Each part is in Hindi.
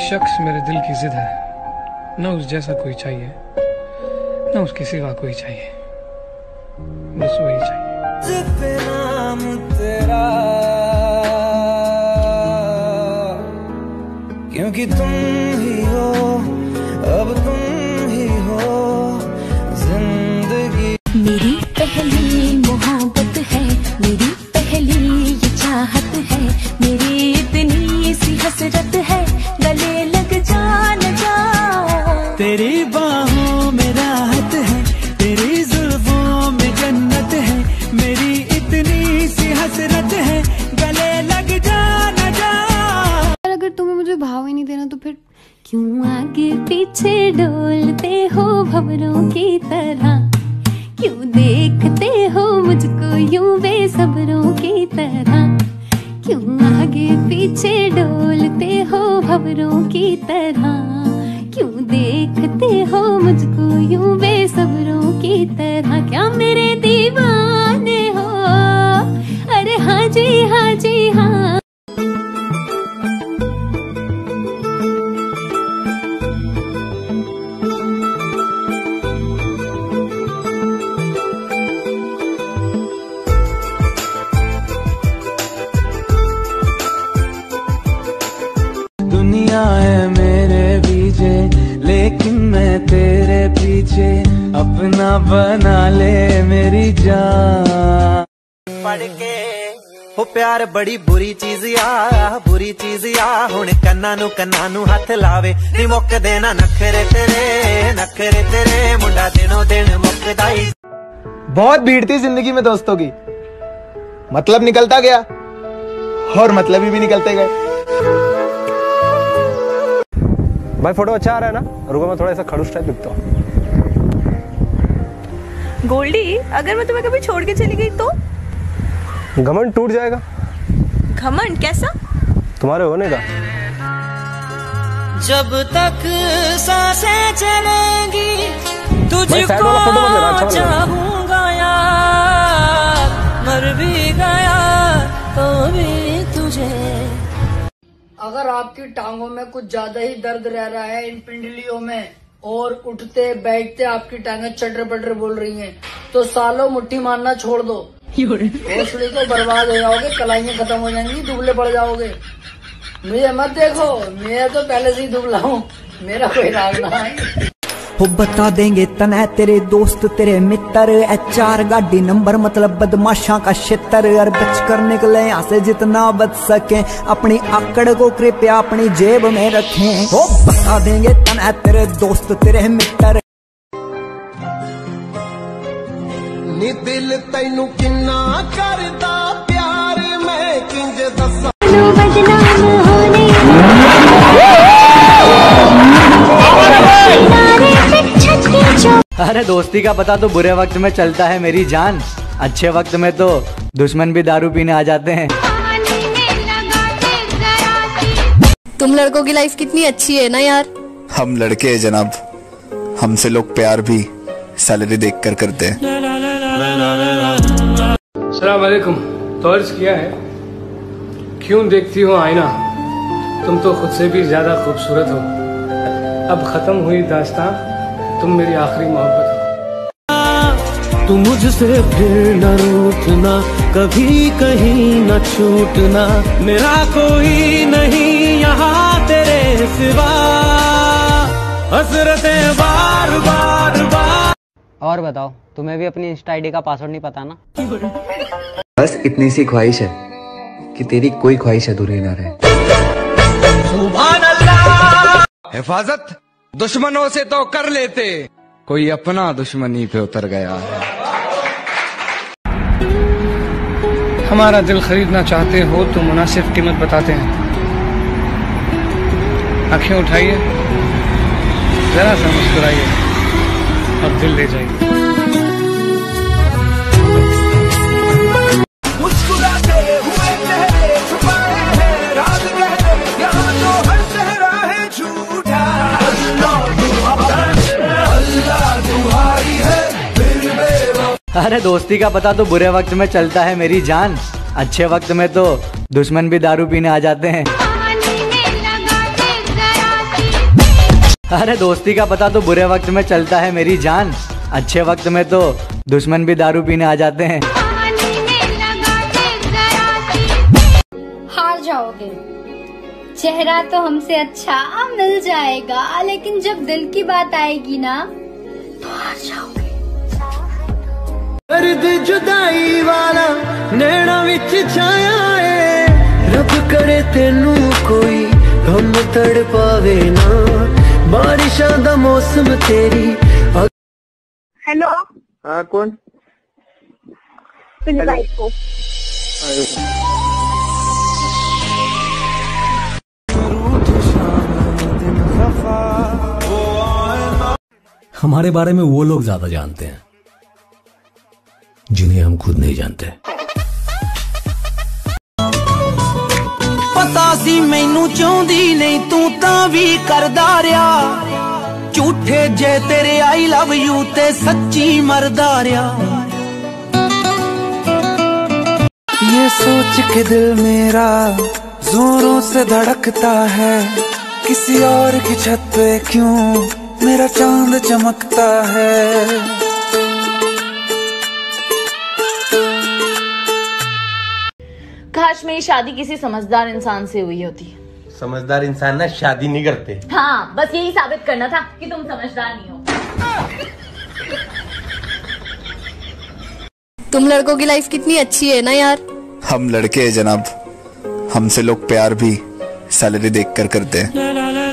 शख्स मेरे दिल की जिद है, न उस जैसा कोई चाहिए, न उसके सिवा कोई चाहिए, बस वही चाहिए। पे नाम तेरा, क्योंकि तुम ही हो, अब तुम ही हो जिंदगी। मेरी पहली मोहब्बत है, मेरी पहली ये चाहत है, मेरी इतनी सी हसरत है, गले लग जा न जा। तेरी बाहों में राहत है, तेरी जुल्फों में जन्नत है, मेरी इतनी सी हसरत है, गले लग जा न जा। अगर तुम्हें मुझे भाव ही नहीं देना तो फिर क्यों आगे पीछे डोलते हो भंवरों की तरह, क्यों देखते हो मुझको यूं बेसब्रों की तरह, क्यों आगे पीछे डोलते हो भंवरों की तरह, क्यों देखते हो मुझको यूं बेसब्रों की तरह। क्या मेरे दीवाने हो? अरे हाँ जी हाँ जी हाँ। दुनिया है मेरे पीछे, लेकिन मैं तेरे पीछे, अपना बना ले मेरी जान। पढ़ के हो प्यार बड़ी बुरी चीज आ, बुरी चीज आ। हुण कन्ना नू हथ लावे नी मुक देना, नखरे तेरे मुंडा दिनों दिन मुकदा ही। बहुत भीड़ थी जिंदगी में दोस्तों की, मतलब निकलता गया और मतलब ही भी निकलते गए। भाई फोटो अच्छा आ रहा है ना? रुको मैं थोड़ा ऐसा खड़ूस टाइप दिखता हूँ। गोल्डी, अगर मैं तुम्हें कभी छोड़ के चली गई तो? घमंड टूट जाएगा। घमंड कैसा? तुम्हारे होने का। जब तक सांसें चलेंगी तुझको चाहूंगा यार, मर भी गया तो भी तुझे। अगर आपकी टांगों में कुछ ज्यादा ही दर्द रह रहा है इन पिंडलियों में, और उठते बैठते आपकी टांगें चटर पटर बोल रही हैं, तो सालों मुट्ठी मारना छोड़ दो। भोसड़ी तो बर्बाद हो जाओगे, कलाइयां खत्म हो जाएंगी, दुबले पड़ जाओगे। मुझे मत देखो, मैं तो पहले से ही दुबला हूँ, मेरा कोई राग ना है। हो बता देंगे तने तेरे दोस्त तेरे मित्र, HR गाड़ी नंबर मतलब बदमाशा का क्षेत्र। और बच कर निकले यहाँ से जितना बच सके, अपनी आकड़ को कृपया अपनी जेब में रखें। हो बता देंगे तने तेरे दोस्त तेरे मित्र। नी दिल तैनू किन्ना करदा प्यार, मैं किंज दसा। अरे दोस्ती का पता तो बुरे वक्त में चलता है मेरी जान, अच्छे वक्त में तो दुश्मन भी दारू पीने आ जाते हैं। तुम लड़कों की लाइफ कितनी अच्छी है ना यार। हम लड़के हैं जनाब, हमसे लोग प्यार भी सैलरी देखकर करते हैं। अस्सलाम वालेकुम। तो अर्ज किया है, क्यों देखती हो आईना, तुम तो खुद से भी ज्यादा खूबसूरत हो। अब खत्म हुई दास्तां, तुम मेरी आखिरी मोहब्बत हो। तू मुझसे फिर न रूठना, कभी कहीं न छूटना, मेरा कोई नहीं यहाँ तेरे सिवा, हसरतें बार बार बार। और बताओ, तुम्हें भी अपनी इंस्टा ID का पासवर्ड नहीं पता ना? बस इतनी सी ख्वाहिश है कि तेरी कोई ख्वाहिश अधूरी ना रहे। सुभान अल्लाह। हिफाजत दुश्मनों से तो कर लेते, कोई अपना दुश्मनी पे उतर गया है। हमारा दिल खरीदना चाहते हो तो मुनासिब कीमत बताते हैं। आंखें उठाइए, जरा सा मुस्कुराइए और दिल ले जाइए। मुस्कुराते हुए चेहरे छुपाए हैं राज गहरे, यहाँ तो हर चेहरा है झूठा। अल्लाह तुम्हारी है फिर बेवफा। अरे दोस्ती का पता तो बुरे वक्त में चलता है मेरी जान, अच्छे वक्त में तो दुश्मन भी दारू पीने आ जाते हैं। अरे दोस्ती का पता तो बुरे वक्त में चलता है मेरी जान, अच्छे वक्त में तो दुश्मन भी दारू पीने आ जाते हैं। हार जाओगे, चेहरा तो हमसे अच्छा मिल जाएगा, लेकिन जब दिल की बात आएगी ना तो हार जाओगे। दर्द जुदाई वाला नैना विच छाया है, रब करे तेनू कोई गम तड़ पावे ना, बारिशां दा मौसम तेरी। हेलो। हाँ कौन? हमारे बारे में वो लोग ज्यादा जानते हैं जिन्हें हम खुद नहीं जानते। पता सी मैनू चाहती नहीं तू तां भी करदा रहा, झूठे जे तेरे आई लव यू ते सच्ची मरदा रहा। ये सोच के दिल मेरा जोरों से धड़कता है, किसी और की छत पे क्यों मेरा चांद चमकता है। काश मेरी शादी किसी समझदार इंसान से हुई होती। समझदार इंसान ना शादी नहीं करते। हाँ, बस यही साबित करना था कि तुम समझदार नहीं हो। तुम लड़कों की लाइफ कितनी अच्छी है ना यार। हम लड़के हैं जनाब, हमसे लोग प्यार भी सैलरी देखकर करते हैं।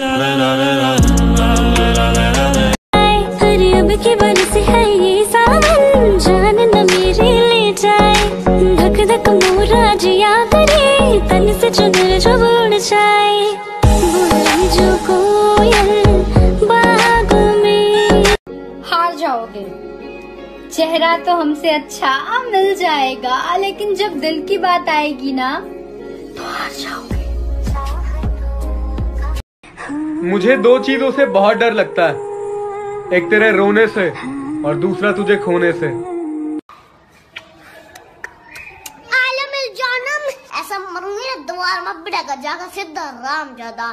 के बरस है ये सावन, जान न मेरे ले जाए, धक धक मोरा जिया करे, तन से चुनर जो उड़ जाए, बोले जो कोयल बागों में। हार जाओगे, चेहरा तो हमसे अच्छा मिल जाएगा, लेकिन जब दिल की बात आएगी ना तो हार जाओगे। मुझे दो चीजों से बहुत डर लगता है, एक तेरे रोने से और दूसरा तुझे खोने से। ऐसा मरूंगी ना द्वार में बिड़ेगा जाकर सीधा राम ज्यादा।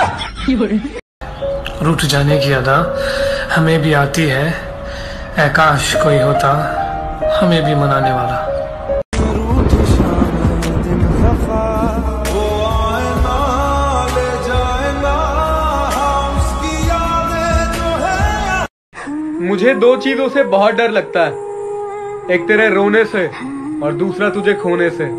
रूठ जाने की अदा हमें भी आती है, ऐ काश कोई होता हमें भी मनाने वाला। मुझे दो चीजों से बहुत डर लगता है, एक तेरे रोने से और दूसरा तुझे खोने से।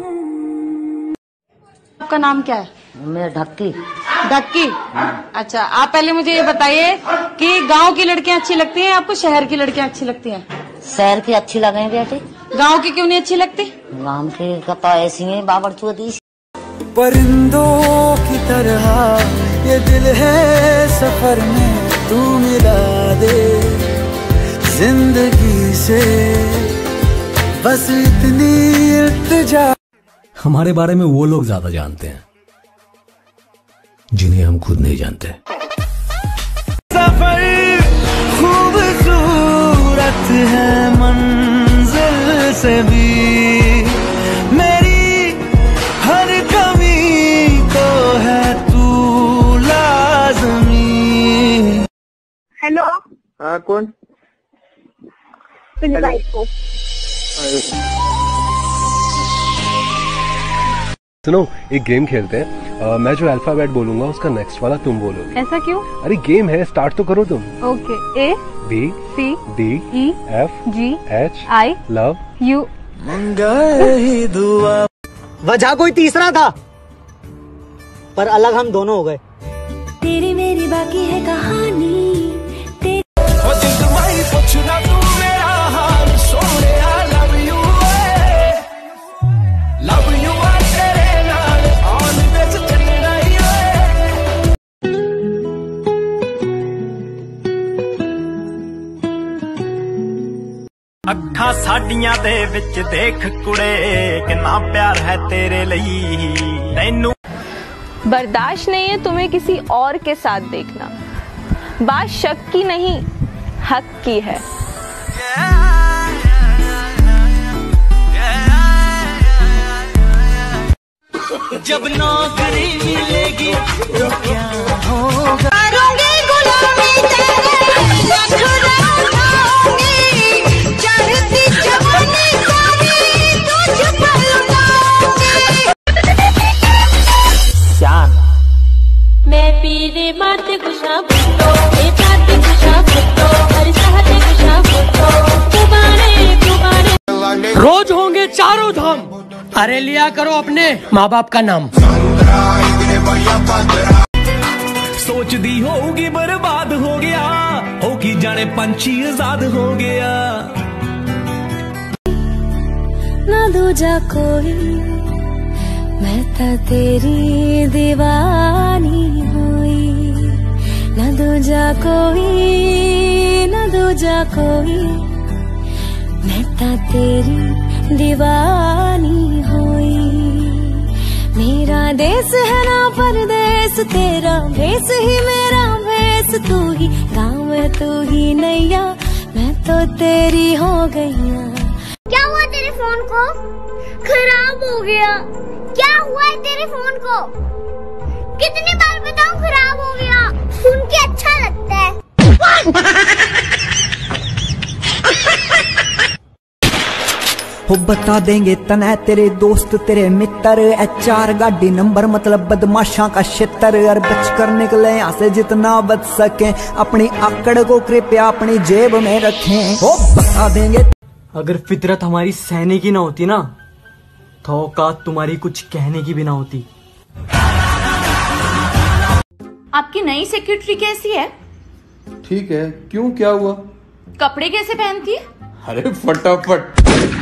आपका नाम क्या है? मैं ढक्की। ढक्की? अच्छा, आप पहले मुझे ये बताइए कि गांव की लड़कियां अच्छी लगती हैं आपको शहर की लड़कियां अच्छी लगती हैं? शहर की अच्छी लगे बेटे। गांव की क्यों नहीं अच्छी लगती? गांव की तो ऐसी है बाबर चौधरी। परिंदों की तरह ये दिल है सफर में, तू मिला दे जिंदगी से बस इतनी इल्तिजा। हमारे बारे में वो लोग ज्यादा जानते हैं जिन्हें हम खुद नहीं जानते। सफर खूबसूरत है मंजिल से भी, मेरी हर कमी को है तू लाज़मी। हेलो। हाँ कौन? सुनो, एक गेम खेलते हैं। मैं जो अल्फाबेट बोलूंगा उसका नेक्स्ट वाला तुम बोलो। ऐसा क्यों? अरे गेम है, स्टार्ट तो करो तुम। Okay. A B C D E F G H I love you. दुआ। वजह कोई तीसरा था पर अलग हम दोनों हो गए। तेरी मेरी बाकी है कहानी। ਅੱਖਾਂ ਸਾਡੀਆਂ ਦੇ ਵਿੱਚ ਦੇਖ ਕੁੜੇ ਕਿੰਨਾ प्यार है तेरे ਲਈ ਤੈਨੂੰ। बर्दाश्त नहीं है तुम्हें किसी और के साथ देखना, बात शक की नहीं हक की है। जब नौकरी मिलेगी तो क्या होगा? गुलामी रोज होंगे चारों धाम, अरे लिया करो अपने माँ बाप का नाम। सोच दी होगी बर्बाद हो गया, हो की जाने पंछी आजाद हो गया। ना दूजा कोई, मैं तो तेरी दीवानी हुई। ना दूजा कोई, ना दूजा कोई, मैं तो तेरी दीवानी हुई। मेरा देश है ना परदेश तेरा, भेस ही मेरा भेस तू ही, गाँव है तू ही नैया, मैं तो तेरी हो गईया। क्या हुआ तेरे फोन को? खराब हो गया। क्या हुआ है तेरे फोन को? कितनी बार बताऊं खराब हो गया? सुन के अच्छा लगता है। हो बता देंगे तने तेरे दोस्त तेरे मित्र, HR गाड़ी नंबर मतलब बदमाशा का क्षेत्र। और बच कर निकले यहाँ से जितना बच सके, अपनी आकड़ को कृपया अपनी जेब में रखें। हो बता देंगे। अगर फितरत हमारी सहने की ना होती ना, तो औकात तुम्हारी कुछ कहने की भी ना होती। आपकी नई सेक्रेटरी कैसी है? ठीक है, क्यों क्या हुआ? कपड़े कैसे पहनती है? अरे फटाफट।